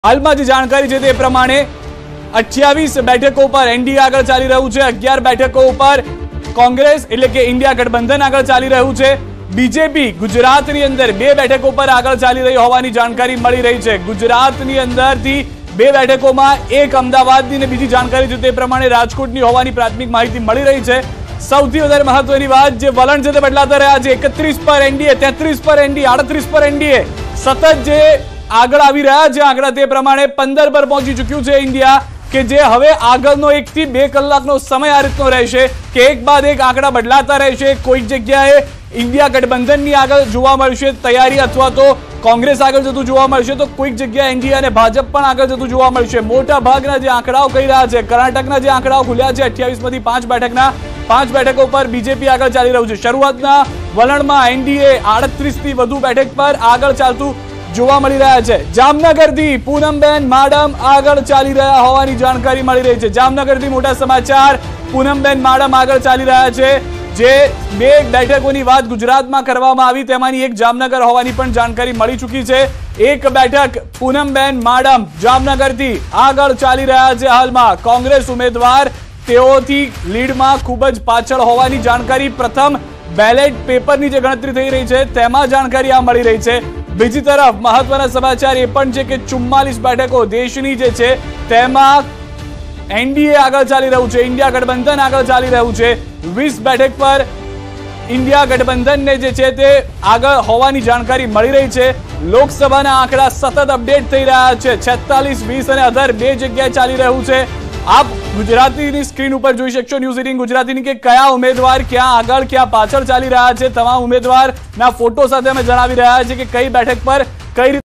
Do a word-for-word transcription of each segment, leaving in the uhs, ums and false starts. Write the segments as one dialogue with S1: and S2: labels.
S1: હાલમાં જે જાણકારી છે તે પ્રમાણે અઠ્યાવીસ બેઠકો પર એનડીએ આગળ ચાલી રહ્યું છે। અગિયાર બેઠકો ઉપર કોંગ્રેસ એટલે કે ઇન્ડિયા ગઠબંધન આગળ ચાલી રહ્યું છે। બીજેપી ગુજરાતની અંદર બે બેઠકો પર આગળ ચાલી રહી હોવાની જાણકારી મળી રહી છે। ગુજરાતની અંદરથી બે બેઠકોમાં એક અમદાવાદની અને બીજી જાણકારી છે તે પ્રમાણે રાજકોટની હોવાની પ્રાથમિક માહિતી મળી રહી છે। સૌથી વધારે મહત્વની વાત, જે વલણ છે તે બદલાતા રહ્યા છે। એકત્રીસ પર એનડીએ, તેત્રીસ પર એનડીએ, આડત્રીસ પર એનડીએ, સતત જે આગળ આવી રહ્યા છે આંકડા તે પ્રમાણે પંદર પર પહોંચી ચૂક્યું છે ઇન્ડિયા, કે જે હવે આગળનો એક થી બે કલાકનો સમય આ રીતનો રહેશે કે એક બાદ એક આંકડા બદલાતા રહેશે। કોઈક જગ્યાએ ઇન્ડિયા ગઠબંધનની આગળ જોવા મળશે તૈયારી, અથવા તો કોંગ્રેસ આગળ જતું જોવા મળશે, તો કોઈક જગ્યાએ એનડીએ અને ભાજપ પણ આગળ જતું જોવા મળશે। મોટા ભાગના જે આંકડાઓ કહી રહ્યા છે, કર્ણાટકના જે આંકડાઓ ખુલ્યા છે અઠ્યાવીસ માંથી પાંચ બેઠકના પાંચ બેઠકો પર બીજેપી આગળ ચાલી રહ્યું છે। શરૂઆતના વલણમાં એનડીએ આડત્રીસ થી વધુ બેઠક પર આગળ ચાલતું જોવા મળી રહ્યા છે। જામનગરથી પૂનમબેન માડમ આગળ ચાલી રહ્યા હોવાની જાણકારી મળી રહી છે। જામનગરથી મોટા સમાચાર, પૂનમબેન માડમ આગળ ચાલી રહ્યા છે। જે બે બેઠકોની વાત ગુજરાતમાં કરવામાં આવી તેમાંની એક જામનગર હોવાની પણ જાણકારી મળી ચૂકી છે। એક બેઠક પૂનમબેન માડમ જામનગરથી આગળ ચાલી રહ્યા છે। હાલમાં કોંગ્રેસ ઉમેદવાર તેઓથી લીડમાં ખૂબ જ પાછળ હોવાની જાણકારી પ્રથમ બેલેટ પેપરની જે ગણતરી થઈ રહી છે તેમાં જાણકારી આ મળી રહી છે। બીજી તરફ મહત્વના સમાચાર એ પણ છે કે ચુમ્માલીસ બેઠકો દેશની જે છે તેમાં એનડીએ આગળ ચાલી રહ્યું છે, ઇન્ડિયા ગઠબંધન આગળ ચાલી રહ્યું છે। વીસ બેઠક પર ઇન્ડિયા ગઠબંધનને જે છે તે આગળ હોવાની જાણકારી મળી રહી છે। લોકસભાના આંકડા સતત અપડેટ થઈ રહ્યા છે। છેતાલીસ, વીસ અને અઢાર બે જગ્યાએ ચાલી રહ્યું છે। આપ ગુજરાતીની સ્ક્રીન ઉપર જોઈ શકશો, ન્યૂઝ એટીન ગુજરાતીની, કે કયા ઉમેદવાર ક્યાં આગળ ક્યાં પાછળ ચાલી રહ્યા છે। તમામ ઉમેદવારના ફોટો સાથે અમે જણાવી રહ્યા છીએ કે કઈ બેઠક પર કઈ રીતે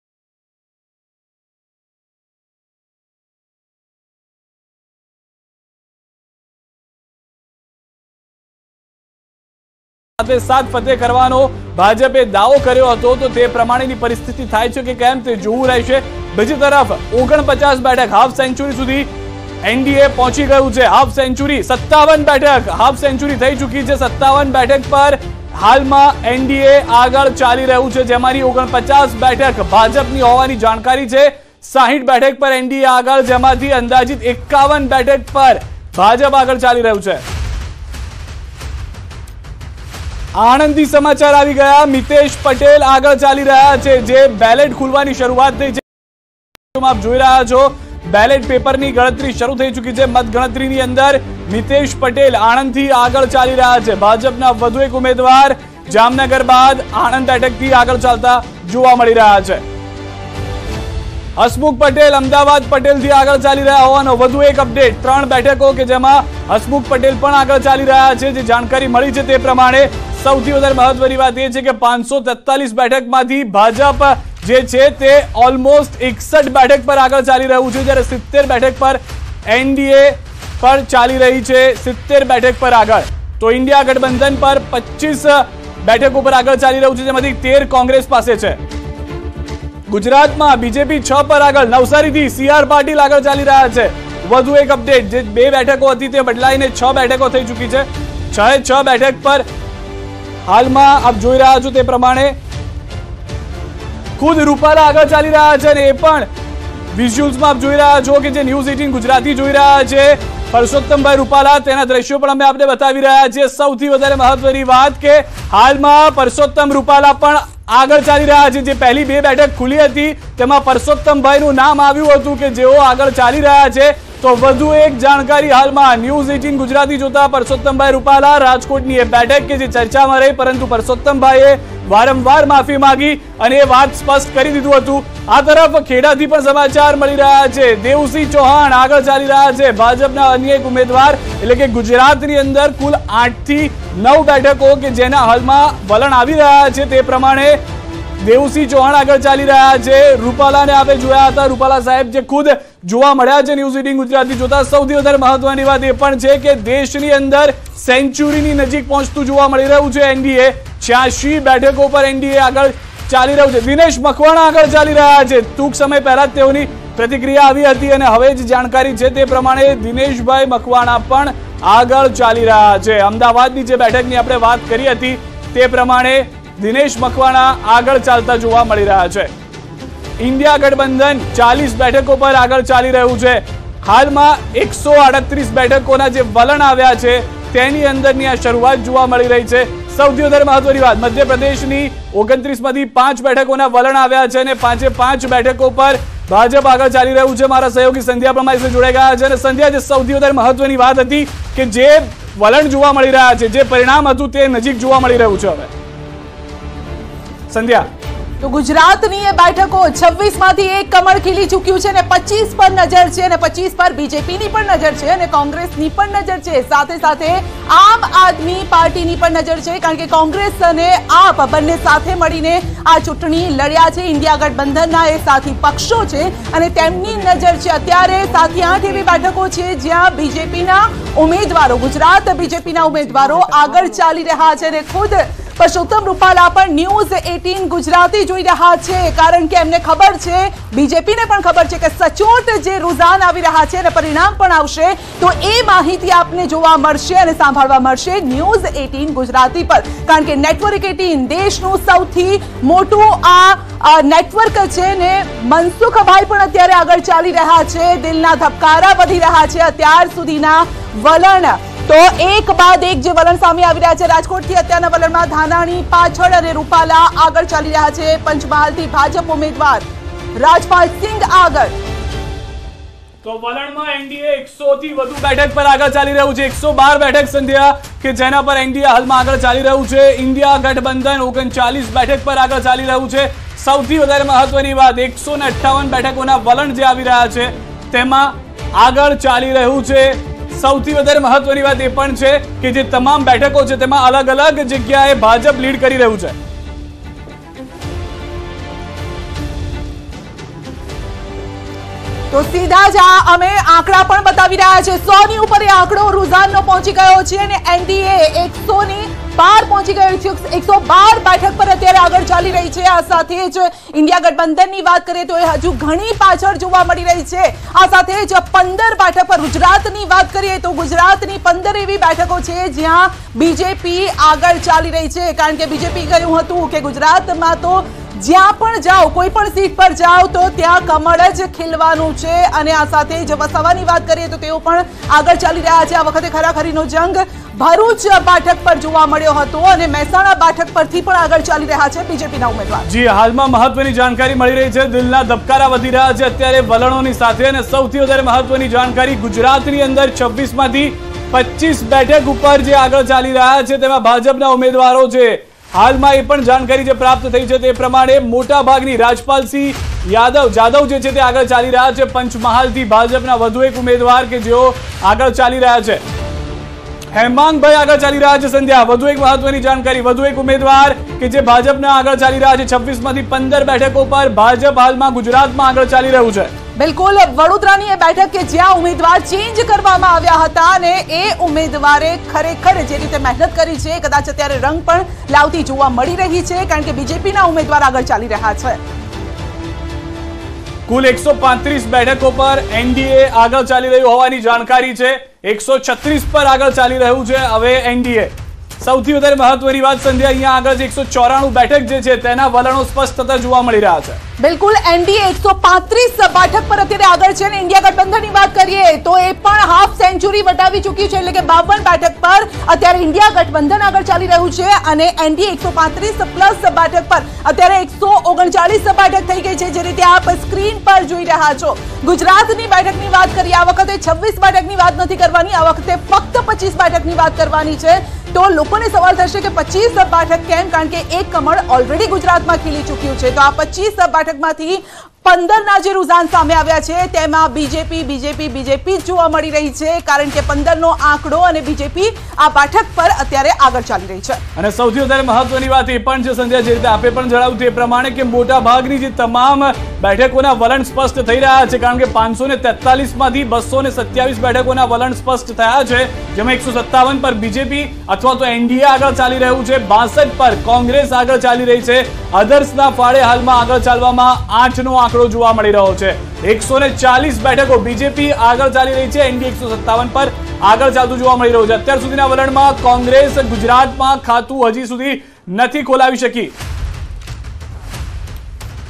S1: સાત ફતેહ કરવાનો ભાજપે દાવો કર્યો હતો, તો તે પ્રમાણેની પરિસ્થિતિ થાય છે કે કેમ તે જોવું રહેશે। બીજી તરફ ઓગણપચાસ બેઠક, હાફ સેન્ચુરી સુધી એનડીએ પહોંચી ગયું છે। હાફ સેન્ચુરી સત્તાવન બેઠક, હાફ સેન્ચુરી થઈ ચૂકી છે। સત્તાવન બેઠક પર હાલમાં એનડીએ આગળ ચાલી રહ્યું છે, જેમાંની ઓગણપચાસ બેઠક ભાજપની હોવાની જાણકારી છે। સાહીઠ બેઠક પર એનડીએ આગળ, જેમાંથી અંદાજિત એકાવન બેઠક પર ભાજપ આગળ ચાલી રહ્યું છે। આણંદથી સમાચાર આવી ગયા, મિતેશ પટેલ આગળ ચાલી રહ્યા છે। જે બેલેટ ખુલવાની શરૂઆત થઈ છે આપ જોઈ રહ્યા છો, બેલેટ પેપરની ગણતરી શરૂ થઈ ચૂકી છે। મતગણતરીની અંદર મિતેશ પટેલ આણંદથી આગળ ચાલી રહ્યા છે। ભાજપના વધુ એક ઉમેદવાર જામનગર બાદ આણંદ બેઠકથી આગળ ચાલતા જોવા મળી રહ્યા છે। હસમુખ પટેલ અમદાવાદ પટેલથી આગળ ચાલી રહ્યા હોવાનો વધુ એક અપડેટ, ત્રણ બેઠકો કે જેમાં હસમુખ પટેલ પણ આગળ ચાલી રહ્યા છે। જે જાણકારી મળી છે તે પ્રમાણે સૌથી વધારે મહત્વની વાત એ છે કે પાંચસો તેતાલીસ બેઠકમાંથી ભાજપ જે છે તે ઓલમોસ્ટ એકસઠ બેઠક પર આગળ ચાલી રહ્યું છે, જ્યારે સિત્તેર બેઠક પર એનડીએ પર ચાલી રહી છે। સિત્તેર બેઠક પર આગળ તો ઇન્ડિયા ગઠબંધન પર પચીસ બેઠકો પર આગળ ચાલી રહ્યું છે, જેમાંથી તેર કોંગ્રેસ પાસે છે। ગુજરાતમાં બીજેપી છ પર આગળ, નવસારીથી સી આર પાટીલ આગળ ચાલી રહ્યા છે। વધુ એક અપડેટ, જે બે બેઠકો હતી તે બદલાઈને છ બેઠકો થઈ ચૂકી છે। છ છ બેઠક પર હાલમાં આપ જોઈ રહ્યા છો તે પ્રમાણે ખુદ રૂપાલા આગળ ચાલી રહ્યા છે, અને એ પણ વિઝ્યુઅલ્સમાં આપ જોઈ રહ્યા છો કે જે ન્યૂઝ એટીન ગુજરાતી જોઈ રહ્યા છે, પરસોત્તમભાઈ રૂપાલા, તેના દ્રશ્યો પણ અમે આપને બતાવી રહ્યા છીએ। સૌથી વધારે મહત્વની વાત કે હાલમાં પરસોત્તમ રૂપાલા પણ આગળ ચાલી રહ્યા છે। જે પહેલી બે બેઠક ખુલી હતી તેમાં પરસોત્તમભાઈનું નામ આવ્યું હતું કે જેઓ આગળ ચાલી રહ્યા છે, તો વધુ એક જાણકારી હાલમાં ન્યૂઝ એટીન ગુજરાતી જોતા પરસોત્તમભાઈ રૂપાલા રાજકોટની એ બેઠક કે જે ચર્ચામાં રહી, પરંતુ પરસોત્તમભાઈએ વારંવાર માફી માંગી અને એ વાત સ્પષ્ટ કરી દીધું હતું। આ તરફ ખેડાથી પણ સમાચાર મળી રહ્યા છે, દેવસિંહ ચૌહાણ આગળ ચાલી રહ્યા છે। ભાજપના અન્ય એક ઉમેદવાર, એટલે કે ગુજરાતની અંદર કુલ આઠ થી નવ બેઠકો કે જેના હાલમાં વલણ આવી રહ્યા છે તે પ્રમાણે દેવસિંહ ચૌહાણ આગળ ચાલી રહ્યા છે। રૂપાલાને આપણે જોયા હતા, રૂપાલા સાહેબ જે ખુદ જોવા મળ્યા છે ન્યૂઝ એટીન ગુજરાતી જોતા। સૌથી વધારે મહત્વની વાત એ પણ છે કે દેશની અંદર સેન્ચુરીની નજીક પહોંચતું જોવા મળી રહ્યું છે એનડીએ। છ્યાસી બેઠકો પર એનડીએ આગળ ચાલી રહ્યું છે। દિનેશ મકવાણા આગળ ચાલી રહ્યા છે। ટૂંક સમય પહેલા જ તેઓની પ્રતિક્રિયા આવી હતી અને હવે જ જાણકારી છે તે પ્રમાણે દિનેશભાઈ મકવાણા પણ આગળ ચાલી રહ્યા છે। અમદાવાદની જે બેઠકની આપણે વાત કરી હતી તે પ્રમાણે દિનેશ મકવાણા આગળ ચાલતા જોવા મળી રહ્યા છે। इंडिया गठबंधन चालीस બેઠકો પર આગળ ચાલી રહ્યું છે। હાલમાં એકસો આડત્રીસ બેઠકોના જે વલણ આવ્યા છે તેની અંદરની આ શરૂઆત જોવા મળી રહી છે। સૌથી વધારે મહત્વની વાત, મધ્યપ્રદેશની ઓગણત્રીસ માંથી પાંચ બેઠકોના વલણ આવ્યા છે અને પાંચે પાંચ બેઠકો પર ભાજપ આગળ ચાલી રહ્યું છે। મારા સહયોગી સંધ્યા પ્રમાણે જોડાઈ ગયા છે અને સંધ્યા, જે સૌથી વધારે મહત્વની વાત હતી કે જે વલણ જોવા મળી રહ્યા છે, જે પરિણામ હતું તે નજીક જોવા મળી રહ્યું છે। હવે સંધ્યા,
S2: તો ગુજરાતની એ બેઠકો છવ્વીસ માંથી એક કમળ ખીલી ચૂક્યું છે અને પચીસ પર નજર છે અને પચીસ પર બીજેપીની પણ નજર છે અને કોંગ્રેસની પણ નજર છે। સાથે સાથે આમ આદમી પાર્ટીની પણ નજર છે, કારણ કે કોંગ્રેસ અને આપ બંને સાથે મળીને આ ચૂંટણી લડ્યા છે। ઇન્ડિયા ગઠબંધનના એ સાથી પક્ષો છે અને તેમની નજર છે અત્યારે સાતથી આઠ એવી બેઠકો છે જ્યાં બીજેપીના ઉમેદવારો, ગુજરાત બીજેપીના ઉમેદવારો આગળ ચાલી રહ્યા છે અને ખુદ પરસોત્તમ રૂપાલા પણ ન્યૂઝ અઠ્ઠાવીસ ગુજરાતી જોઈ રહ્યા છે, કારણ કે એમને ખબર છે, બીજેપીને પણ ખબર છે કે સચોટ જે રૂઝાન આવી રહ્યા છે અને પરિણામ પણ આવશે તો એ માહિતી આપને જોવા મળશે અને સાંભળવા મળશે ન્યૂઝ અઠ્ઠાવીસ ગુજરાતી પર, કારણ કે નેટવર્ક અઠ્ઠાવીસ દેશનું સૌથી મોટું આ નેટવર્ક છે ને મનસુખભાઈ પણ અત્યારે આગળ ચાલી રહ્યા છે। દિલના ધબકારા વધી રહ્યા છે અત્યાર સુધીના વલણ, તો એક બાદ એક જે વલણ સામે આવી રહ્યા છે। રાજકોટથી અત્યારના વલણમાં ધાનાણી પાછળ અને રૂપાલા આગળ ચાલી રહ્યા છે। પંચમહાલથી ભાજપ ઉમેદવાર રાજપાલ સિંહ આગળ,
S1: તો વલણમાં એનડીએ એકસો થી વધુ બેઠક પર આગળ ચાલી રહ્યું છે। એકસો બાર બેઠક સંધ્યા કે જેના પર એનડીએ હાલમાં આગળ ચાલી રહ્યું છે। ઇન્ડિયા ગઠબંધન ઓગણચાલીસ બેઠક પર આગળ ચાલી રહ્યું છે। સૌથી વધારે મહત્વની વાત, એકસો ને અઠ્ઠાવન બેઠકોના વલણ જે આવી રહ્યા છે તેમાં આગળ ચાલી રહ્યું છે। સૌથી વધારે મહત્વની વાત એ પણ છે કે જે તમામ બેઠકો છે તેમાં અલગ અલગ જગ્યાએ ભાજપ લીડ કરી રહ્યું છે।
S2: તો સીધા જ આ અમે આંકડા પણ બતાવી રહ્યા છે। સો ની ઉપર એ આંકડો રૂઝાનનો પહોંચી ગયો છે અને એનડીએ એકસો ની પાર પહોંચી ગયો છે। એકસો બાર બેઠક પર અત્યારે આગળ ચાલી રહી છે। આ સાથે જ ઇન્ડિયા ગઠબંધનની વાત કરીએ તો એ હજુ ઘણી પાછળ જોવા મળી રહી છે। આ સાથે જ પંદર બેઠક પર ગુજરાતની વાત કરીએ તો ગુજરાતની પંદર એવી બેઠકો છે જ્યાં બીજેપી આગળ ચાલી રહી છે, કારણ કે બીજેપી કહ્યું હતું કે ગુજરાતમાં તો જ્યાં પણ જાઓ, કોઈ પણ સીટ પર જાઓ તો ત્યાં કમળ જ ખીલવાનું છે અને આ સાથે જ વસાવાની વાત કરીએ તો તેઓ પણ આગળ ચાલી રહ્યા છે। આ વખતે ખરાખરીનો જંગ ભરૂચ બેઠક પર જોવા મળ્યો હતો અને મહેસાણા બેઠક પરથી પણ આગળ ચાલી રહ્યા છે બીજેપીના ઉમેદવાર।
S1: જી, હાલમાં મહત્વની જાણકારી મળી રહી છે। દિલના ધબકારા વધી રહ્યા છે અત્યારે વલણોની સાથે અને સૌથી વધારે મહત્વની જાણકારી, ગુજરાતની અંદર છવ્વીસ માંથી પચીસ બેઠક ઉપર જે આગળ ચાલી રહ્યા છે તેમાં ભાજપના ઉમેદવારો છે। હાલમાં એ પણ જાણકારી જે પ્રાપ્ત થઈ છે તે પ્રમાણે મોટા ભાગની રાજપાલસિંહ યાદવ જાદવ જે છે તે આગળ ચાલી રહ્યા છે। પંચમહાલથી ભાજપના વધુ એક ઉમેદવાર કે જેઓ આગળ ચાલી રહ્યા છે, હેમાંગભાઈ આગળ ચાલી રહ્યા છે। સંધ્યા, વધુ એક મહત્વની જાણકારી, વધુ એક ઉમેદવાર કે જે ભાજપના આગળ ચાલી રહ્યા છે। છવ્વીસ માંથી પંદર બેઠકો પર ભાજપ હાલમાં ગુજરાતમાં આગળ ચાલી રહ્યું છે।
S2: બિલકુલ, વડોદરાની એ બેઠક કે જ્યાં ઉમેદવાર ચેન્જ કરવામાં આવ્યા હતા અને એ ઉમેદવારે ખરેખર જે રીતે મહેનત કરી છે કદાચ અત્યારે રંગ પણ લાવતી જોવા મળી રહી છે, કારણ કે બીજેપીના ઉમેદવાર આગળ ચાલી રહ્યા છે।
S1: કુલ એકસો પાંત્રીસ બેઠકો પર એનડીએ આગળ ચાલી રહ્યું હોવાની જાણકારી છે। એકસો છત્રીસ પર આગળ ચાલી રહ્યું છે હવે એનડીએ। સૌથી વધારે મહત્વની વાત સંધ્યા, અહીંયા આગળ એકસો ચોરાણું બેઠક જે છે તેના વલણો સ્પષ્ટ થતા જોવા મળી રહ્યા છે।
S2: બિલકુલ, એનડીએ એકસો પાંત્રીસ બેઠક પર અત્યારે આગળ છે અને ઇન્ડિયા ગઠબંધનની વાત કરીએ તો એ પણ હાફ સેન્ચુરી વટાવી ચૂકી છે, એટલે કે બાવન બેઠક પર અત્યારે ઇન્ડિયા ગઠબંધન આગળ ચાલી રહ્યું છે અને એનડીએ એકસો પાંત્રીસ પ્લસ બેઠક પર અત્યારે એકસો ઓગણચાલીસ બેઠક થઈ ગઈ છે, જે રીતે આપ સ્ક્રીન પર જોઈ રહ્યા છો। ગુજરાતની બેઠકની વાત કરીએ, આ વખતે છવ્વીસ બેઠકની વાત નથી કરવાની, આ વખતે ફક્ત પચીસ બેઠકની વાત કરવાની છે। તો લોકોને સવાલ થશે કે પચીસ બેઠક કેમ, કારણ કે એક કમળ ઓલરેડી ગુજરાતમાં ખીલી ચૂક્યું છે। તો આ પચીસ બેઠકમાંથી પંદર ના જે રૂઝાન સામે આવ્યા છે તેમાં બીજેપી બીજેપી બીજેપી જોવા મળી રહી છે, કારણ કે પંદર નો આંકડો અને બીજેપી આ બેઠક પર અત્યારે આગળ ચાલી રહી છે।
S1: અને સૌથી વધારે મહત્વની વાત એ પણ છે સંધ્યા, જે રીતે આપે પણ જણાવ્યું તે પ્રમાણે કે મોટા ભાગની જે તમામ બેઠકોના વલણ સ્પષ્ટ થઈ રહ્યા છે, કારણ કે પાંચસો ને તેતાલીસ માંથી બસો ને સત્યાવીસ બેઠકોના વલણ સ્પષ્ટ થયા છે, જેમાં એકસો સત્તાવન પર બીજેપી અથવા તો એનડીએ આગળ ચાલી રહ્યું છે, બાસઠ પર કોંગ્રેસ આગળ ચાલી રહી છે, અધર્સના ફાળે હાલમાં આગળ ચાલવામાં આઠ નો આંકડો જોવા મળી રહ્યો છે। એકસો ને ચાલીસ બેઠકો બીજેપી આગળ ચાલી રહી છે, એનડીએ એકસો સત્તાવન પર આગળ ચાલતું જોવા મળી રહ્યું છે। અત્યાર સુધીના વલણમાં કોંગ્રેસ ગુજરાતમાં ખાતું હજી સુધી નથી ખોલાવી શકી।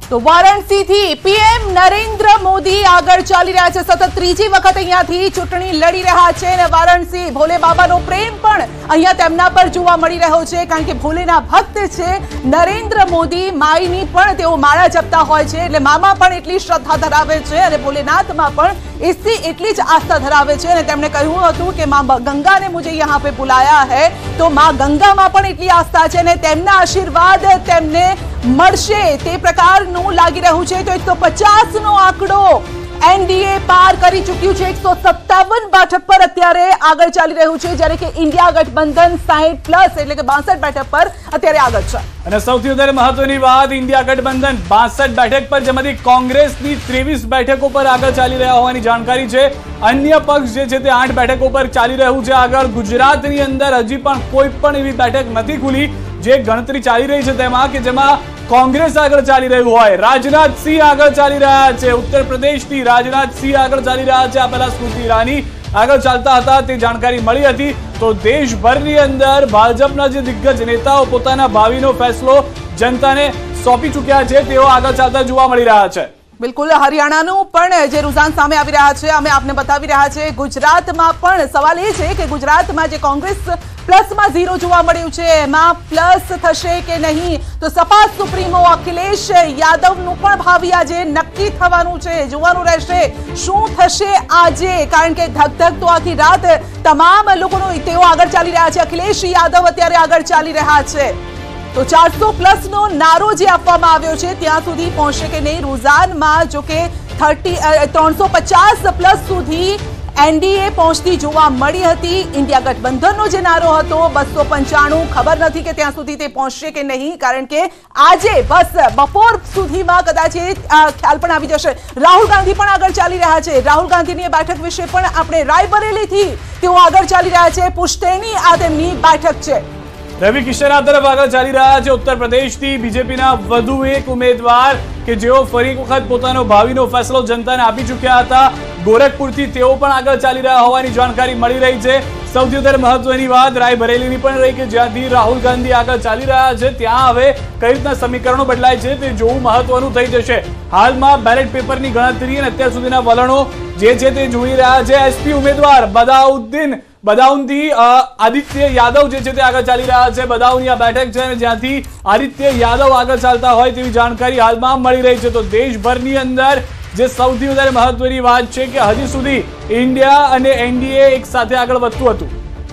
S2: તો વારાણસીથી પીએમ નરેન્દ્ર મોદી આગળ ચાલી રહ્યા છે, સતત ત્રીજી વખત અહીંયાથી ચૂંટણી લડી રહ્યા છે અને વારાણસી ભોલે બાબાનો પ્રેમ પણ અહીંયા તેમના પર જોવા મળી રહ્યો છે, કારણ કે ભોલેના ભક્ત છે નરેન્દ્ર મોદી. માઈની પણ તેઓ માળા જપતા હોય છે, એટલે મામાં પણ એટલી શ્રદ્ધા ધરાવે છે અને ભોલેનાથમાં પણ इससे એટલી જ આસ્થા ધરાવે છે અને તેમણે કહ્યું હતું કે मां गंगा ने मुझे यहाँ पे बुलाया है, तो मां गंगाમાં પણ એટલી આસ્થા છે અને તેમના આશીર્વાદ તેમને મળશે તે પ્રકારનું લાગી રહ્યું છે. તો એકસો પચાસ નો આંકડો એનડીએ પાર કરી ચૂક્યું છે, એકસો સત્તાવન બેઠક પર અત્યારે આગળ ચાલી રહ્યું છે, જ્યારે કે ઇન્ડિયા ગઠબંધન સાહીઠ પ્લસ એટલે કે બાસઠ બેઠક પર અત્યારે આગળ છે.
S1: અને સૌથી વધારે મહત્વની વાત, ઇન્ડિયા ગઠબંધન બાસઠ બેઠક પર, જેમાંથી કોંગ્રેસની ત્રેવીસ બેઠકો પર આગળ ચાલી રહ્યા હોવાની જાણકારી છે. અન્ય પક્ષ જે છે તે આઠ બેઠકો પર ચાલી રહ્યું છે આગળ. ગુજરાતની અંદર હજી પણ કોઈ પણ એવી બેઠક નથી ખુલી જે ગણતરી ચાલી રહી છે તેમાં કે જેમાં કોંગ્રેસ આગળ ચાલી રહ્યું હોય. રાજનાથસિંહ આગળ ચાલી રહ્યા છે, ઉત્તર પ્રદેશથી રાજનાથસિંહ આગળ ચાલી રહ્યા છે. આ પહેલા સ્મૃતિ ઈરાની આગળ ચાલતા હતા તે જાણકારી મળી હતી. તો દેશભરની અંદર ભાજપના જે દિગ્ગજ નેતાઓ પોતાના ભાવિનો ફેસલો જનતાને સોંપી ચૂક્યા છે, તેઓ આગળ ચાલતા જોવા મળી રહ્યા છે.
S2: બિલકુલ, હરિયાણાનું પણ જે રૂઝાન સામે આવી રહ્યા છે અમે આપને બતાવી રહ્યા છે. ગુજરાતમાં પણ સવાલ એ છે કે ગુજરાતમાં જે કોંગ્રેસ પ્લસમાં ઝીરો જોવા મળ્યું છે એમાં પ્લસ થશે કે નહીં. તો સપા સુપ્રીમો અખિલેશ યાદવનું પણ ભાવિ આજે નક્કી થવાનું છે, જોવાનું રહેશે શું થશે આજે, કારણ કે ધકધક તો આખી રાત તમામ લોકોનો તેઓ આગળ ચાલી રહ્યા છે. અખિલેશ યાદવ અત્યારે આગળ ચાલી રહ્યા છે. તો ચારસો પ્લસ નો નારો જે આપવામાં આવ્યો છે ત્યાં સુધી પહોંચશે કે નહીં. રૂઝાનમાં જો કે થર્ટી ત્રણસો પચાસ પ્લસ સુધી એનડીએ પહોંચતી જોવા મળી હતી. ઇન્ડિયા ગઠબંધનનો જે નારો હતો બસો પંચાણું, ખબર નથી કે ત્યાં સુધી તે પહોંચશે કે નહીં, કારણ કે આજે બસ બપોર સુધીમાં કદાચ એ ખ્યાલ પણ આવી જશે. રાહુલ ગાંધી પણ આગળ ચાલી રહ્યા છે. રાહુલ ગાંધીની બેઠક વિશે પણ આપણે રાયબરેલીથી તેઓ આગળ ચાલી રહ્યા છે. પુશ્તૈની આ તેમની બેઠક છે.
S1: રવિ કિશન આ તરફ આગળ ચાલી રહ્યા છે ઉત્તર પ્રદેશથી બીજેપીના વધુ એક ઉમેદવાર કે જેઓ ફરી વખત પોતાનો ભાવિનો ફેસલો જનતાને આપી ચૂક્યા હતા. ગોરખપુરથી તેઓ પણ આગળ ચાલી રહ્યા હોવાની જાણકારી મળી રહી છે. સૌથી વધારે મહત્વની વાત રાયબરેલીની પણ રહી કે જ્યાંથી રાહુલ ગાંધી આગળ ચાલી રહ્યા છે ત્યાં હવે કઈ રીતના સમીકરણો બદલાય છે તે જોવું મહત્વનું થઈ જશે. હાલમાં બેલેટ પેપરની ગણતરી અને અત્યાર સુધીના વલણો જે છે તે જોઈ રહ્યા છે. એસપી ઉમેદવાર બદાઉદ્દીન બદાઉનથી આદિત્ય યાદવ જે છે તે આગળ ચાલી રહ્યા છે. બદાઉની આ બેઠક છે જ્યાંથી આદિત્ય યાદવ આગળ ચાલતા હોય તેવી જાણકારી હાલમાં મળી રહી છે. તો દેશભરની અંદર જે સૌથી વધારે મહત્વની વાત છે કે હજી સુધી ઇન્ડિયા અને એનડીએ એક સાથે આગળ વધતું હતું.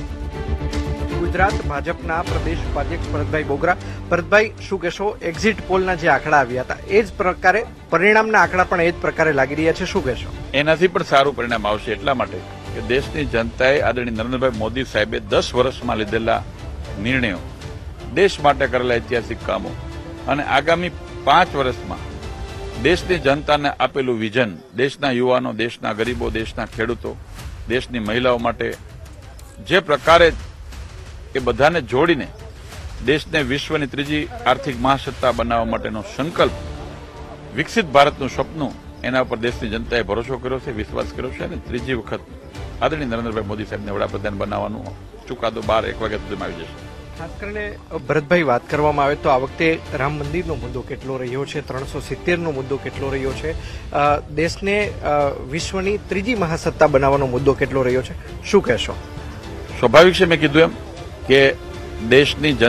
S3: ગુજરાત ભાજપના પ્રદેશ ઉપાધ્યક્ષ ભરતભાઈ બોગરા. ભરતભાઈ, શું કહેશો, એક્ઝિટ પોલના જે આંકડા આવ્યા હતા એ જ પ્રકારે પરિણામના આંકડા પણ એ જ પ્રકારે લાગી રહ્યા છે, શું કહેશો?
S4: એનાથી પણ સારું પરિણામ આવશે, એટલા માટે કે દેશની જનતાએ આદરણીય નરેન્દ્રભાઈ મોદી સાહેબે દસ વર્ષમાં લીધેલા નિર્ણયો, દેશ માટે કરેલા ઐતિહાસિક કામો અને આગામી પાંચ વર્ષમાં દેશની જનતાને આપેલું વિઝન, દેશના યુવાનો, દેશના ગરીબો, દેશના ખેડૂતો, દેશની મહિલાઓ માટે જે પ્રકારે એ બધાને જોડીને દેશને વિશ્વની ત્રીજી આર્થિક મહાસત્તા બનાવવા માટેનો સંકલ્પ, વિકસિત ભારતનું સપનું, એના પર દેશની જનતાએ ભરોસો કર્યો છે, વિશ્વાસ કર્યો છે અને ત્રીજી વખત આદરણીય નરેન્દ્રભાઈ મોદી સાહેબને વડાપ્રધાન બનાવવાનો ચુકાદો બાર એક વાગ્યા સુધીમાં આવી જશે.
S3: ખાસ કરીને ભરતભાઈ, વાત કરવામાં આવે તો આ વખતે રામ મંદિરનો મુદ્દો કેટલો રહ્યો છે, ત્રણસો સિત્તેરનો મુદ્દો કેટલો રહ્યો છે, દેશને વિશ્વની ત્રીજી મહાસત્તા બનાવવાનો મુદ્દો કેટલો રહ્યો છે, શું કહેશો?
S4: સ્વાભાવિક છે, મેં કીધું એમ કે દેશની જન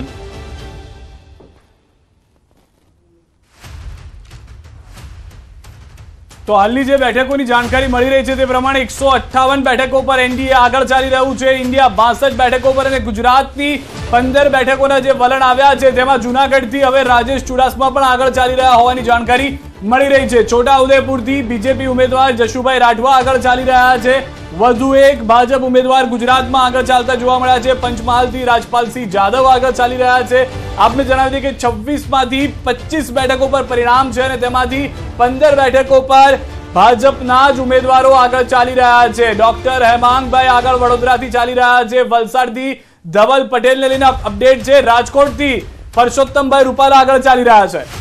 S1: તો હાલની જે બેઠકોની જાણકારી મળી રહી છે તે પ્રમાણે એકસો અઠ્ઠાવન બેઠકો પર એનડીએ આગળ ચાલી રહ્યું છે. ઇન્ડિયા બાસઠ બેઠકો પર અને ગુજરાતની પંદર બેઠકોના જે વલણ આવ્યા છે તેમાં જૂનાગઢથી હવે રાજેશ ચુડાસમા પણ આગળ ચાલી રહ્યા હોવાની જાણકારી મળી રહી છે. છોટાઉદેપુરથી બીજેપી ઉમેદવાર જશુભાઈ રાઠવા આગળ ચાલી રહ્યા છે. વધુ એક ભાજપ ઉમેદવાર ગુજરાતમાં આગળ ચાલતા જોવા મળ્યા છે. પંચમહાલથી રાજપાલસિંહ જાદવ આગળ ચાલી રહ્યા છે. આપને જણાવી દઈએ કે છવ્વીસ માંથી પચીસ બેઠકો પર પરિણામ છે અને તેમાંથી પંદર બેઠકો પર ભાજપના જ ઉમેદવારો આગળ ચાલી રહ્યા છે. ડોક્ટર હેમાંગભાઈ આગળ વડોદરાથી ચાલી રહ્યા છે. વલસાડથી ધવલ પટેલને લઈને અપડેટ છે. રાજકોટથી પરસોત્તમભાઈ રૂપાલા આગળ ચાલી રહ્યા છે.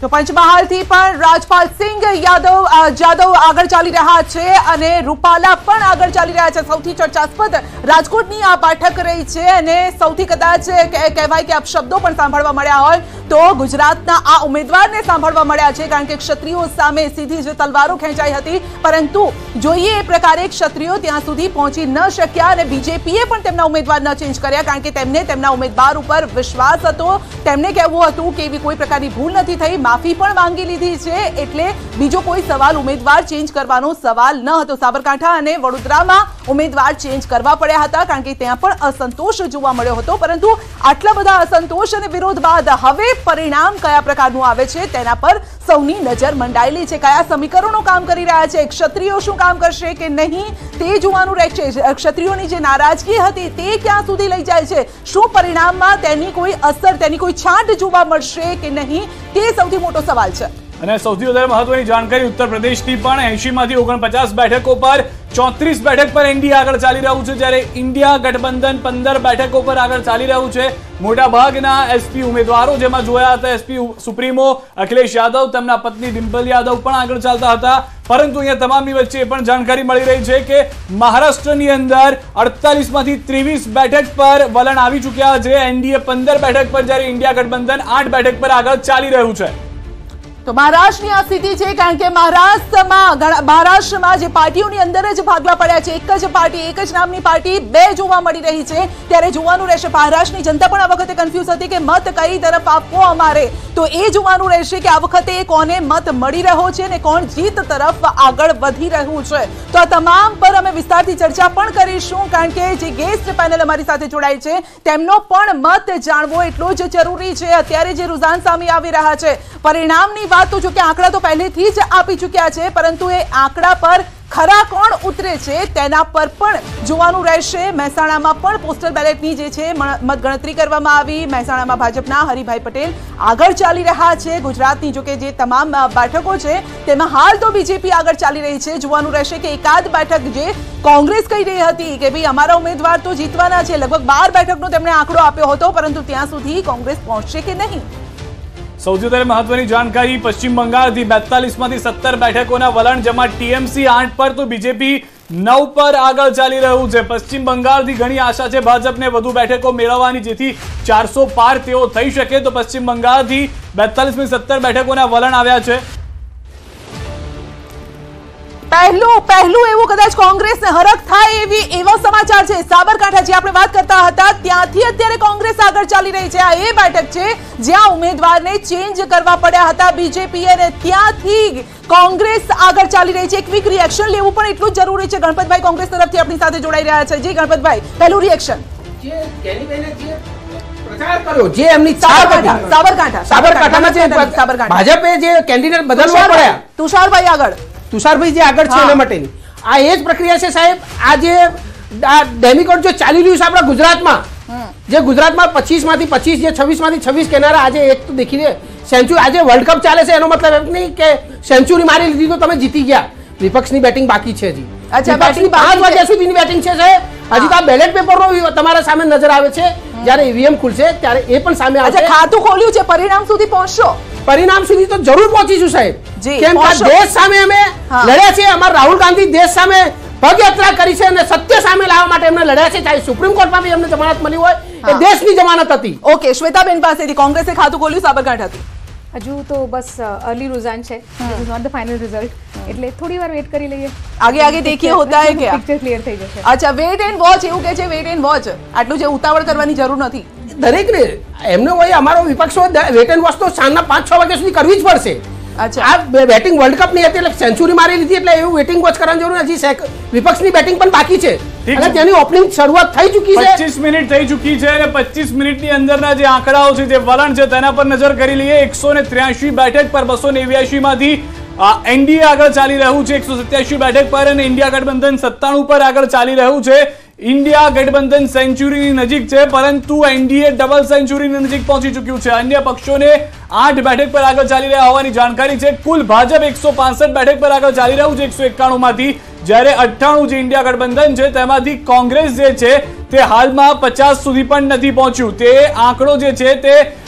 S2: તો પંચમહાલથી પણ રાજપાલ સિંહ યાદવ જાદવ આગળ ચાલી રહ્યા છે અને રૂપાલા પણ આગળ ચાલી રહ્યા છે. સૌથી ચર્ચાસ્પદ રાજકોટની આ બેઠક રહી છે અને સૌથી કદાચ કહેવાય કે અપશબ્દો પણ સાંભળવા મળ્યા હોય તો ગુજરાતના આ ઉમેદવારને સાંભળવા મળ્યા છે, કારણ કે ક્ષત્રિયો સામે સીધી જ તલવારો ખેંચાઈ હતી, પરંતુ જોઈએ એ પ્રકારે ક્ષત્રિયો ત્યાં સુધી પહોંચી ન શક્યા અને બીજેપીએ પણ તેમના ઉમેદવાર ન ચેન્જ કર્યા, કારણ કે તેમને તેમના ઉમેદવાર ઉપર વિશ્વાસ હતો. તેમને કહેવું હતું કે એવી કોઈ પ્રકારની ભૂલ નથી થઈ, માફી પણ માંગી લીધી છે, એટલે બીજો કોઈ સવાલ ઉમેદવાર ચેન્જ કરવાનો સવાલ ન હતો. સાબરકાંઠા અને વડોદરામાં ઉમેદવાર ચેન્જ કરવા પડ્યા હતા, કારણ કે ત્યાં પણ અસંતોષ જોવા મળ્યો હતો, પરંતુ આટલા બધા અસંતોષ અને વિરોધ બાદ હવે પરિણામ કયા પ્રકારનું આવે છે તેના પર સૌની નજર મંડાયેલી છે. કયા સમીકરણો કામ કરી રહ્યા છે, ક્ષત્રિયો શું કામ કરશે કે નહીં તે જોવાનું રહેશે. ક્ષત્રિયોની જે નારાજગી હતી તે ક્યાં સુધી લઈ જાય છે, શું પરિણામમાં તેની કોઈ અસર, તેની કોઈ છાંટ જોવા મળશે કે નહીં તે સૌથી મોટો સવાલ છે.
S1: અને સૌથી વધારે મહત્વની જાણકારી ઉત્તર પ્રદેશની પણ એંશી માંથી ઓગણપચાસ બેઠકો પર ચોત્રીસ બેઠક પર એનડીએ આગળ ચાલી રહ્યું છે, જ્યારે ઇન્ડિયા ગઠબંધન પંદર બેઠકો પર આગળ ચાલી રહ્યું છે. મોટા ભાગના એસપી ઉમેદવારો જેમાં જોયા હતા એસપી સુપ્રીમો અખિલેશ યાદવ, તેમના પત્ની ડિમ્પલ યાદવ પણ આગળ ચાલતા હતા, પરંતુ અહીંયા તમામની વચ્ચે પણ જાણકારી મળી રહી છે કે મહારાષ્ટ્રની અંદર અડતાલીસ માંથી ત્રેવીસ બેઠક પર વલણ આવી ચુક્યા છે. એનડીએ પંદર બેઠક પર, જ્યારે ઇન્ડિયા ગઠબંધન આઠ બેઠક પર આગળ ચાલી રહ્યું છે.
S2: તો મહારાષ્ટ્રની આ સ્થિતિ છે, કારણ કે મહારાષ્ટ્રમાં મહારાષ્ટ્રમાં જે પાર્ટીઓની અંદર જ ભાગલા પડ્યા છે, એક જ પાર્ટી, એક જ નામની પાર્ટી બે જોવા મળી રહી છે, ત્યારે જોવાનું રહેશે. મહારાષ્ટ્રની જનતા પણ આ વખતે કન્ફ્યુઝ હતી કે મત કઈ તરફ આપવો અમારે, તો એ જોવાનું રહેશે કે આ વખતે કોને મત મળી રહ્યો છે અને કોણ જીત તરફ આગળ વધી રહ્યું છે. તો આ તમામ પર અમે વિસ્તારથી ચર્ચા પણ કરીશું, કારણ કે જે ગેસ્ટ પેનલ અમારી સાથે જોડાય છે તેમનો પણ મત જાણવો એટલો જ જરૂરી છે. અત્યારે જે રુઝાન સામે આવી રહ્યા છે પરિણામની વાત, તો જો કે આંકડા તો પહેલેથી જ આપી ચૂક્યા છે, પરંતુ એ આંકડા પર ખરા કોણ ઉતરે છે તેના પર પણ જોવાનું રહેશે. મહેસાણામાં પણ પોસ્ટલ બેલેટની જે છે મતગણતરી કરવામાં આવી. મહેસાણામાં ભાજપના હરિભાઈ પટેલ આગળ ચાલી રહ્યા છે. ગુજરાતની જો કે જે તમામ બેઠકો છે તેમાં હાલ તો બીજેપી આગળ ચાલી રહી છે. જોવાનું રહેશે કે એકાદ બેઠક જે કોંગ્રેસ કહી રહી હતી કે ભાઈ અમારા ઉમેદવાર તો જીતવાના છે, લગભગ બાર બેઠકનો તેમણે આંકડો આપ્યો હતો, પરંતુ ત્યાં સુધી કોંગ્રેસ પહોંચશે કે નહીં.
S1: સૌથી વધારે મહત્વની જાણકારી પશ્ચિમ બંગાળથી બેતાલીસ માંથી સત્તર બેઠકોના વલણ, જેમાં ટીએમસી આઠ પર તો બીજેપી નવ પર આગળ ચાલી રહ્યું છે. પશ્ચિમ બંગાળથી ઘણી આશા છે ભાજપને વધુ બેઠકો મેળવવાની, જેથી ચારસો પાર તેઓ થઈ શકે. તો પશ્ચિમ બંગાળથી બેતાલીસ માંથી સત્તર બેઠકોના વલણ આવ્યા છે.
S2: પહેલું પહેલું એવું કદાચ કોંગ્રેસને હરખ થાય એવી એવા સમાચાર છે. સાબરકાંઠા જે આપણે વાત કરતા હતા ત્યાંથી અત્યારે કોંગ્રેસ આગળ ચાલી રહી છે. આ એ બેઠક છે જ્યાં ઉમેદવારને ચેન્જ કરવા પડ્યા હતા બીજેપી, અને ત્યાંથી કોંગ્રેસ આગળ ચાલી રહી છે. ક્વિક રિએક્શન લેવું પણ એટલું જ જરૂરી છે. ગણપતભાઈ કોંગ્રેસ તરફથી આપણી સાથે જોડાઈ રહ્યા છે. જી ગણપતભાઈ, પહેલું રિએક્શન.
S5: જે એમની
S2: સાબરકાંઠા સાબરકાંઠા
S5: સાબરકાંઠામાં ભાજપે જે કેન્ડિડેટ બદલવા પડ્યા,
S2: તુષારભાઈ આગળ
S5: તુષારભાઈ જે આગળ છે એના માટેની આ એ જ પ્રક્રિયા છે સાહેબ. આ જે ડેમિકોડ જો ચાલી રહ્યું છે આપણા ગુજરાતમાં, જે ગુજરાતમાં પચીસ માંથી પચીસ, જે છવ્વીસ માંથી છવ્વીસ કેનારા, આજે એક તો દેખી લે સેન્ચુરી, આજે વર્લ્ડ કપ ચાલે છે એનો મતલબ એમ નહીં કે સેન્ચુરી મારી લીધી તો તમે જીતી ગયા. વિપક્ષની બેટિંગ બાકી છે હજી. વિપક્ષની પાંચ વાગ્યા સુધીની બેટિંગ છે સાહેબ. હજી તો આ બેલેટ પેપરનો તમારા સામે નજર આવે છે. જયારે ઈવીએમ ખુલશે ત્યારે એ પણ સામે આવશે.
S2: ખાતું ખોલ્યું છે, પરિણામ સુધી પહોંચશો?
S5: પરિણામ સુધી તો જરૂર પહોંચીશું સાહેબ, કેમ કે દેશ સામે અમે લડ્યા છે. અમારા રાહુલ ગાંધી દેશ સામે પગયાત્રા કરી છે અને સત્ય સામે લાવવા માટે એમને લડ્યા છે. ચાહે સુપ્રીમ કોર્ટમાં બી એમને જમાનત મળી હોય, એ દેશની જમાનત હતી.
S2: ઓકે, શ્વેતાબેન પાસેથી કોંગ્રેસે ખાતું ખોલ્યું સાબરકાંઠાથી.
S6: હજુ તો બસ અર્લી रुझान છે, it is not the final result, એટલે થોડી વાર વેટ કરી લઈએ.
S2: આગે આગે દેખીએ હોતા હે ક્યા,
S6: પિક્ચર ક્લિયર થઈ જશે.
S2: અચ્છા, વેટ એન્ડ વોચ એવું કે છે. વેટ એન્ડ વોચ, આટલું જે ઉતાવળ કરવાની જરૂર નથી.
S5: દરેકને એમને હોય, અમારો વિપક્ષ હોય, વેટ એન્ડ વોચ તો સાંજના પાંચ છ વાગ્યા સુધી કરવી જ પડશે. આ બેટિંગ વર્લ્ડ કપ ની હતી એટલે સેન્ચુરી મારી લીધી એટલે એવું વેટિંગ વોચ કરવાની જરૂર નથી. વિપક્ષની બેટિંગ પણ બાકી છે અને તેની ઓપનિંગ શરૂઆત થઈ ચૂકી છે.
S1: પચીસ મિનિટ થઈ ચૂકી છે અને પચીસ મિનિટની અંદરના જે આંકડાઓ છે, જે વલણ છે તેના પર નજર કરી લઈએ. એકસો ને ત્ર્યાસી બેઠક પર બસો નેવ્યાસી માંથી એનડીએ આગળ ચાલી રહ્યું છે એકસો સત્યાસી બેઠક પર, અને ઇન્ડિયા ગઠબંધન સત્તાણું પર આગળ ચાલી રહ્યું છે. ઇન્ડિયા ગઠબંધન સેન્ચુરીની નજીક છે, પરંતુ એનડીએ ડબલ સેન્ચુરીની નજીક પહોંચી ચૂક્યું છે. અન્ય પક્ષોને આઠ બેઠક પર આગળ ચાલી રહ્યા હોવાની જાણકારી છે. કુલ ભાજપ એકસો પાંસઠ બેઠક પર આગળ ચાલી રહ્યું છે એકસો એકાણું માંથી, જ્યારે અઠ્ઠાણું જે ઇન્ડિયા ગઠબંધન છે તેમાંથી કોંગ્રેસ જે છે તે હાલમાં પચાસ સુધી પણ નથી પહોંચ્યું. તે આંકડો જે છે તે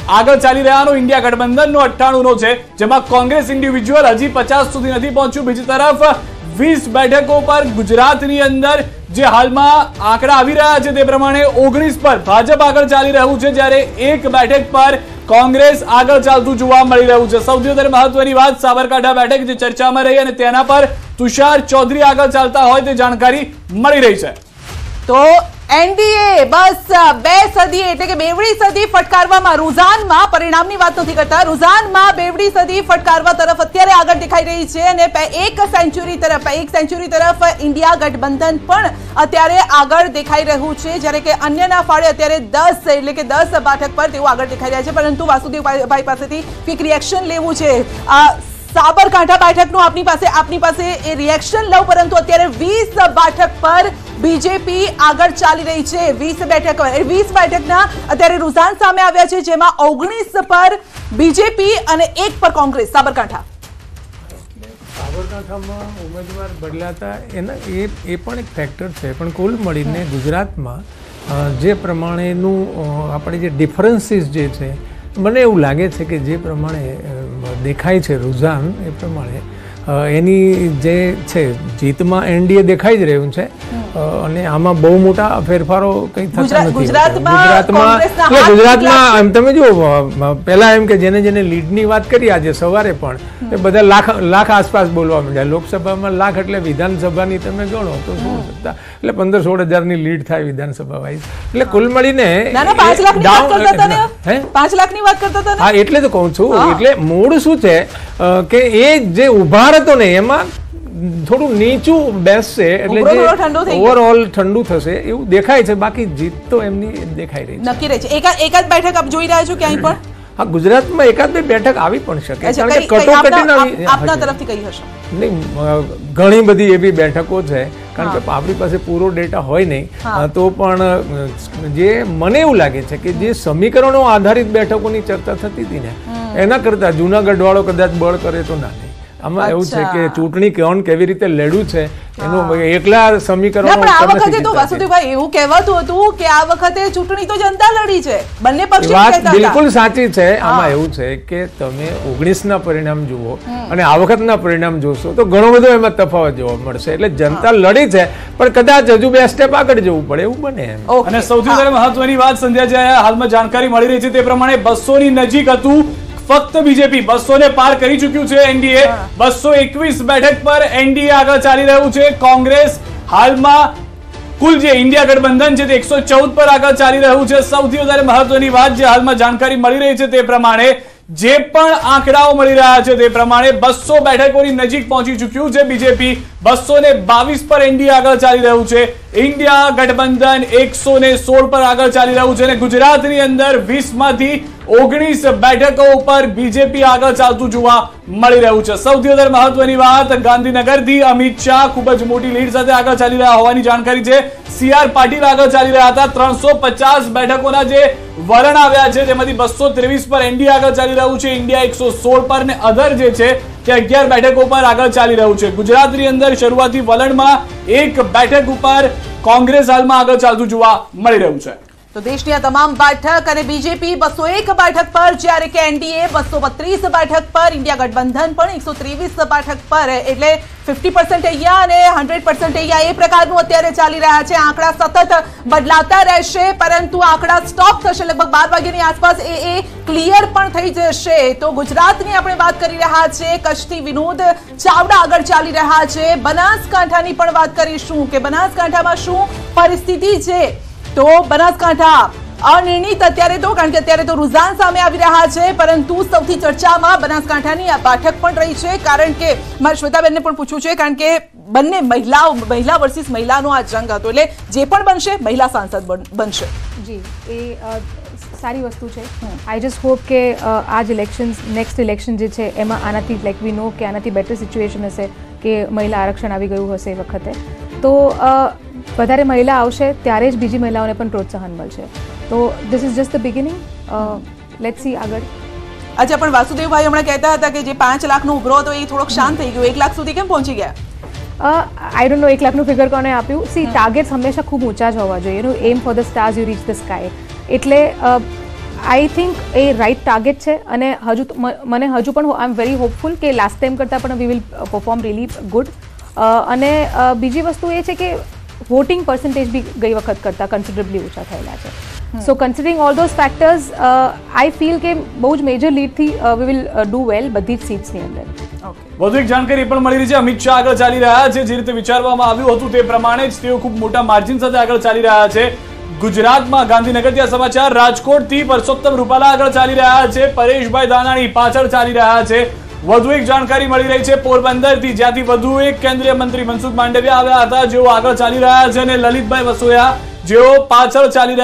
S1: આગળ ચાલી રહ્યાનો ઇન્ડિયા ગઠબંધનનો અઠ્ઠાણું નો છે, જેમાં કોંગ્રેસ ઇન્ડિવિજ્યુઅલ હજી પચાસ સુધી નથી પહોંચ્યું. બીજી તરફ વીસ બેઠકો પર ગુજરાતની અંદર જે હાલમાં આંકડા આવી રહ્યા છે તે પ્રમાણે ઓગણીસ પર ભાજપ આગળ ચાલી રહ્યું છે, જ્યારે એક બેઠક પર કોંગ્રેસ આગળ ચાલતું જોવા મળી રહ્યું છે. સૌથી વધારે મહત્વની વાત સાબરકાંઠા બેઠક જે ચર્ચામાં રહી અને તેના પર તુષાર ચૌધરી આગળ ચાલતા હોય તે જાણકારી મળી રહી છે.
S2: તો એનડીએ બસ બે સદી એટલે કે બેવડી સદી ફટકારવામાં, રૂઝાનમાં પરિણામની વાત નથી કરતા, રૂઝાનમાં બેવડી સદી ફટકારવા તરફ અત્યારે આગળ દેખાઈ રહી છે અને એક સેન્ચુરી તરફ એક સેન્ચુરી તરફ ઇન્ડિયા ગઠબંધન પણ અત્યારે આગળ દેખાઈ રહ્યું છે, જ્યારે કે અન્યના ફાળે અત્યારે દસ એટલે કે દસ બેઠક પર તેઓ આગળ દેખાઈ રહ્યા છે. પરંતુ વાસુદેવભાઈ પાસેથી ક્વિક રિએક્શન લેવું છે. સાબરકાંઠા બેઠકનું આપની પાસે આપની પાસે એ રિએક્શન લઉં, પરંતુ અત્યારે વીસ બેઠક પર બીજેપી આગળ ચાલી રહી છે. વીસ બેઠક વીસ બેઠકના અત્યારે રૂઝાન સામે આવ્યા છે, જેમાં ઓગણીસ પર બીજેપી અને એક પર કોંગ્રેસ. સાબરકાંઠા
S7: સાબરકાંઠામાં ઉમેદવાર બદલાતા એના એ એ પણ એક ફેક્ટર છે, પણ કુલ મળીને ગુજરાતમાં જે પ્રમાણેનું આપણે જે ડિફરન્સીસ જે છે, મને એવું લાગે છે કે જે પ્રમાણે દેખાય છે રૂઝાન એ પ્રમાણે એની જે છે જીતમાં એનડીએ દેખાઈ જ રહ્યું છે અને આમાં બહુ મોટા ફેરફારો કંઈ થતા નથી. ગુજરાતમાં ગુજરાતમાં એમ તમે જુઓ, પહેલા એમ કે જેને જેને લીડની વાત કરી આજે સવારે પણ એ બધા લાખ લાખ આસપાસ બોલવા માંડ્યા. લોકસભામાં લાખ એટલે વિધાનસભાની તમે ગણો તો શું સત્તા એટલે પંદર સોળ હજારની લીડ થાય વિધાનસભા વાઇઝ. એટલે કુલ મળીને
S2: પાંચ લાખની વાત કરતા હતા.
S7: હા, એટલે તો કહું છું. એટલે મૂળ શું છે કે એ જે ઉભા હતો ને એમાં થોડું નીચું બેસશે એટલે ઓવરઓલ ઠંડુ થશે એવું દેખાય છે. બાકી જીત તો એમની દેખાઈ રહી
S2: નક્કી રહે છે. એકાદ બેઠક આપ જોઈ રહ્યા છો ક્યાંય પણ?
S7: હા, ગુજરાતમાં એકાદ બે બેઠક આવી પણ શકે, કારણ કે કટોકટીના
S2: આપના તરફથી કઈ હશે?
S7: નહીં, ઘણી બધી એવી બેઠકો છે, કારણ કે આપણી પાસે પૂરો ડેટા હોય નહીં તો પણ જે મને એવું લાગે છે કે જે સમીકરણો આધારિત બેઠકોની ચર્ચા થતી હતી ને એના કરતા જુનાગઢ વાળો કદાચ બળ કરે તો ના. આમાં એવું છે કે ચૂંટણી કોણ કેવી રીતે લડ્યું છે એનું એકલા સમીકરણો.
S2: પણ આ વખતે તો વાસુદેવભાઈ એવું કહેવાતું હતું કે આ વખતે ચૂંટણી તો જનતા લડી છે, બંને પક્ષ.
S7: વાત બિલકુલ સાચી છે. આમાં એવું છે કે તમે ઓગણીસ ના પરિણામ જુઓ અને આ વખતના પરિણામ જોશો તો ઘણો બધો એમાં તફાવત જોવા મળશે. એટલે જનતા લડી છે, પણ કદાચ હજુ બે સ્ટેપ આગળ જવું પડે એવું બને.
S1: અને સૌથી વધારે મહત્વની વાત સંધ્યા જે હાલમાં જાણકારી મળી રહી છે તે પ્રમાણે બસો ની નજીક હતું, ફક્ત બીજેપી બસો ને પાર કરી ચૂક્યું છે. એનડીએ બસો એકવીસ બેઠક પર એનડીએ આગળ ચાલી રહ્યું છે. કોંગ્રેસ હાલમાં કુલ જે ઇન્ડિયા ગઠબંધન છે તે એકસો ચૌદ પર આગળ ચાલી રહ્યું છે. સૌથી વધારે મહત્વની વાત જે હાલમાં જાણકારી મળી રહી છે તે પ્રમાણે જે પણ આંકડાઓ મળી રહ્યા છે તે પ્રમાણે બસો બેઠકોની નજીક પહોંચી ચૂક્યું છે બીજેપી. બસો ને બાવીસ પર એનડીએ આગળ ચાલી રહ્યું છે. ઇન્ડિયા ગઠબંધન એકસો ને સોળ પર આગળ ચાલી રહ્યું છે અને ગુજરાતની અંદર વીસ માંથી ઓગણીસ બેઠકો ઉપર બીજેપી આગળ ચાલતું જોવા મળી રહ્યું છે. સૌથી વધારે મહત્વની વાત, ગાંધીનગરથી અમિત શાહ ખૂબ જ મોટી લીડ સાથે આગળ ચાલી રહ્યા હોવાની જાણકારી છે. સી આર પાટીલ આગળ ચાલી રહ્યા હતા. ત્રણસો પચાસ બેઠકોના જે વલણ આવ્યા છે તેમાંથી બસો ત્રેવીસ પર એનડીએ આગળ ચાલી રહ્યું છે. ઇન્ડિયા એકસો સોળ પર ને અધર જે છે તે અગિયાર બેઠકો પર આગળ ચાલી રહ્યું છે. ગુજરાતની અંદર શરૂઆતી વલણમાં એક બેઠક ઉપર કોંગ્રેસ હાલમાં આગળ ચાલતું જોવા મળી રહ્યું છે.
S2: તો દેશની આ તમામ બેઠક અને બીજેપી બસો એક બેઠક પર, જ્યારે કે એનડીએ બસો બત્રીસ બેઠક પર, ઇન્ડિયા ગઠબંધન પણ એકસો ત્રેવીસ બેઠક પર. એટલે ફિફ્ટી પર્સન્ટ અહીંયા અને હંડ્રેડ પર્સન્ટ અહીંયા એ પ્રકારનું અત્યારે ચાલી રહ્યા છે. આંકડા સતત બદલાતા રહેશે, પરંતુ આંકડા સ્ટોપ થશે લગભગ બાર વાગ્યાની આસપાસ. એ એ ક્લિયર પણ થઈ જશે. તો ગુજરાતની આપણે વાત કરી રહ્યા છે. કચ્છથી વિનોદ ચાવડા આગળ ચાલી રહ્યા છે. બનાસકાંઠાની પણ વાત કરીશું કે બનાસકાંઠામાં શું પરિસ્થિતિ છે. તો બનાસકાંઠા અનિર્ણિત અત્યારે તો, કારણ કે અત્યારે તો રૂઝાન સામે આવી રહ્યા છે, પરંતુ સૌથી ચર્ચામાં બનાસકાંઠાની આ બેઠક પણ રહી છે. કારણ કે મારે શ્વેતાબેનને પણ પૂછવું છે, કારણ કે બંને મહિલાઓ મહિલા વર્સિસ મહિલાનો આ જંગ હતો, એટલે જે પણ બનશે મહિલા સાંસદ બનશે.
S6: જી, એ સારી વસ્તુ છે. આઈ જસ્ટ હોપ કે આ જ ઇલેક્શન નેક્સ્ટ ઇલેક્શન જે છે એમાં આનાથી લાઈક વી નો કે આનાથી બેટર સિચ્યુએશન હશે કે મહિલા આરક્ષણ આવી ગયું હશે એ વખતે, તો વધારે મહિલા આવશે ત્યારે જ બીજી મહિલાઓને પણ પ્રોત્સાહન મળશે. તો this is just the beginning. Let's see આગળ.
S2: અચ્છા, પણ વાસુદેવભાઈ હમણાં કહેતા હતા કે જે પાંચ લાખનો ઉભરો હતો એ થોડોક શાંત થઈ ગયો, એક લાખ સુધી કેમ પહોંચી ગયા?
S6: આઈ ડોન્ટ નો એક લાખનું ફિગર કોને આપ્યું. સી, ટાર્ગેટ્સ હંમેશા ખૂબ ઊંચા જ હોવા જોઈએ. એનું aim for the stars you reach the sky. એટલે I think a right target છે અને હજુ મને હજુ પણ આઈ એમ વેરી હોપફુલ કે લાસ્ટ ટાઈમ કરતાં પણ we will perform really good. અને બીજી વસ્તુ એ છે કે વોટિંગ પર્સન્ટેજ બી ગઈ વખત કરતાં કન્સિડરેબલી ઓછા થયેલા છે. So considering all those factors I feel કે બહુ જ મેજર લીડથી વી વિલ ડુ વેલ બધી જ સીટ્સની અંદર.
S1: વધુ એક જાણકારી પણ મળી રહી છે. અમિત શાહ આગળ ચાલી રહ્યા છે, જે રીતે વિચારવામાં આવ્યું હતું તે પ્રમાણે જ તેઓ ખૂબ મોટા માર્જિન સાથે આગળ ચાલી રહ્યા છે. ગુજરાતમાં ગાંધીનગરથી આ સમાચાર, રાજકોટથી પરસોત્તમ રૂપાલા આગળ ચાલી રહ્યા છે, પરેશભાઈ ધાનાણી પાછળ ચાલી રહ્યા છે. વધુ એક જાણકારી મળી રહી છે પોરબંદરથી, જ્યાંથી વધુ એક કેન્દ્રીય મંત્રી મનસુખ માંડવિયા આવ્યા હતા, જેઓ આગળ ચાલી રહ્યા છે, અને લલિતભાઈ વસોયા જેઓ પાછળ ચાલી રહ્યા